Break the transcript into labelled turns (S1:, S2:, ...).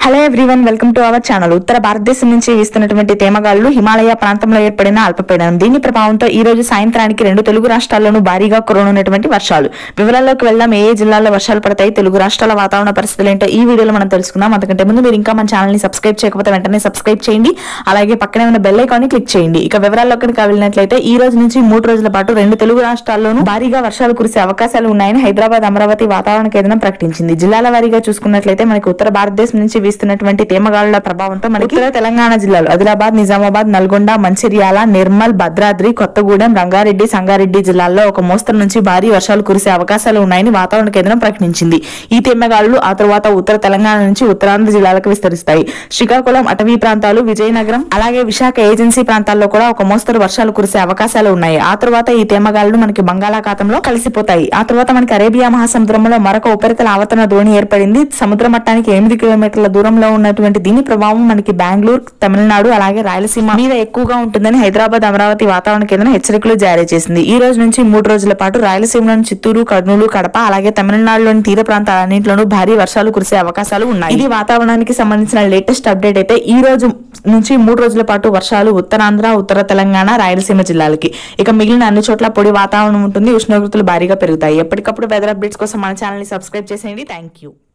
S1: Hello everyone, welcome to our channel. ఉత్తర భారతదేశం నుంచి వీస్తున్నటువంటి తేమగాళ్లు హిమాలయ ప్రాంతంలో ఏర్పడిన అల్పపీడనం. దీని ప్రభావంతో ఈ రోజు సాయంత్రానికి రెండు తెలుగు రాష్ట్రాల్లోనూ భారీగా కురవనున్నటువంటి వర్షాలు. వివరాల్లోకి వెళ్దాం. ఏ జిల్లాల్లో వర్షాలు పడతాయి, తెలుగు రాష్ట్రాల వాతావరణ పరిస్థితులు ఏంటో ఈ వీడియోలో మనం తెలుసుకుందాం. అంతకంటే ముందు మీరు ఇంకా మన ఛానల్ ని సబ్స్క్రైబ్ చేయకపోతే వెంటనే సబ్స్క్రైబ్ చేయండి. అలాగే పక్కనే ఉన్న బెల్ ఐకాన్ ని క్లిక్ చేయండి. ఇక వివరాల్లోకి వెళ్ళినట్లయితే ఈ రోజు నుంచి 3 రోజుల పాటు రెండు తెలుగు రాష్ట్రాల్లోనూ భారీగా వర్షాలు కురిసే అవకాశాలు ఉన్నాయని హైదరాబాద్, అమరావతి వాతావరణ కేంద్రం ప్రకటించింది. జిల్లాల వారీగా చూసుకున్నట్లయితే మనకి ఉత్తర భారతదేశం నుంచి వీస్తున్నటువంటి తేమగాళ్ల ప్రభావంతో మనకి ఉత్తర తెలంగాణ జిల్లాలు ఆదిలాబాద్, నిజామాబాద్, నల్గొండ, మంచిర్యాల, నిర్మల్, భద్రాద్రి, కొత్తగూడెం, రంగారెడ్డి, సంగారెడ్డి జిల్లాల్లో ఒక మోస్తరు నుంచి భారీ వర్షాలు కురిసే అవకాశాలు ఉన్నాయని వాతావరణ కేంద్రం ప్రకటించింది. ఈ తేమగాళ్లు ఆ తర్వాత ఉత్తర తెలంగాణ నుంచి ఉత్తరాంధ్ర జిల్లాలకు విస్తరిస్తాయి. శ్రీకాకుళం అటవీ ప్రాంతాలు, విజయనగరం, అలాగే విశాఖ ఏజెన్సీ ప్రాంతాల్లో కూడా ఒక మోస్తరు వర్షాలు కురిసే అవకాశాలు ఉన్నాయి. ఆ తర్వాత ఈ తేమగాళ్లు మనకి బంగాళాఖాతంలో కలిసిపోతాయి. ఆ తర్వాత మనకి అరేబియా మహాసముద్రంలో మరొక ఉపరితల ఆవర్తన ద్రోణి ఏర్పడింది. సముద్ర మట్టానికి 8 కిలోమీటర్ల దూరంలో ఉన్నటువంటి దీని ప్రభావం మనకి బెంగళూరు, తమిళనాడు, అలాగే రాయలసీమ మీద ఎక్కువగా ఉంటుందని హైదరాబాద్, అమరావతి వాతావరణ కేంద్రం హెచ్చరికలు జారీ చేసింది. ఈ రోజు నుంచి 3 రోజుల పాటు రాయలసీమలోని చిత్తూరు, కర్నూలు, కడప, అలాగే తమిళనాడులోని తీర ప్రాంతాలన్నింటిలోనూ భారీ వర్షాలు కురిసే అవకాశాలు ఉన్నాయి. ఇది వాతావరణానికి సంబంధించిన లేటెస్ట్ అప్డేట్. అయితే ఈ రోజు నుంచి 3 రోజుల పాటు వర్షాలు ఉత్తరాంధ్ర, ఉత్తర తెలంగాణ, రాయలసీమ జిల్లాలకి. ఇక మిగిలిన అన్ని చోట్ల పొడి వాతావరణం ఉంటుంది. ఉష్ణోగ్రతలు భారీగా పెరుగుతాయి. ఎప్పటికప్పుడు వెదర్ అప్డేట్స్ కోసం మన ఛానల్ ని సబ్స్క్రైబ్ చేసేయండి. Thank you.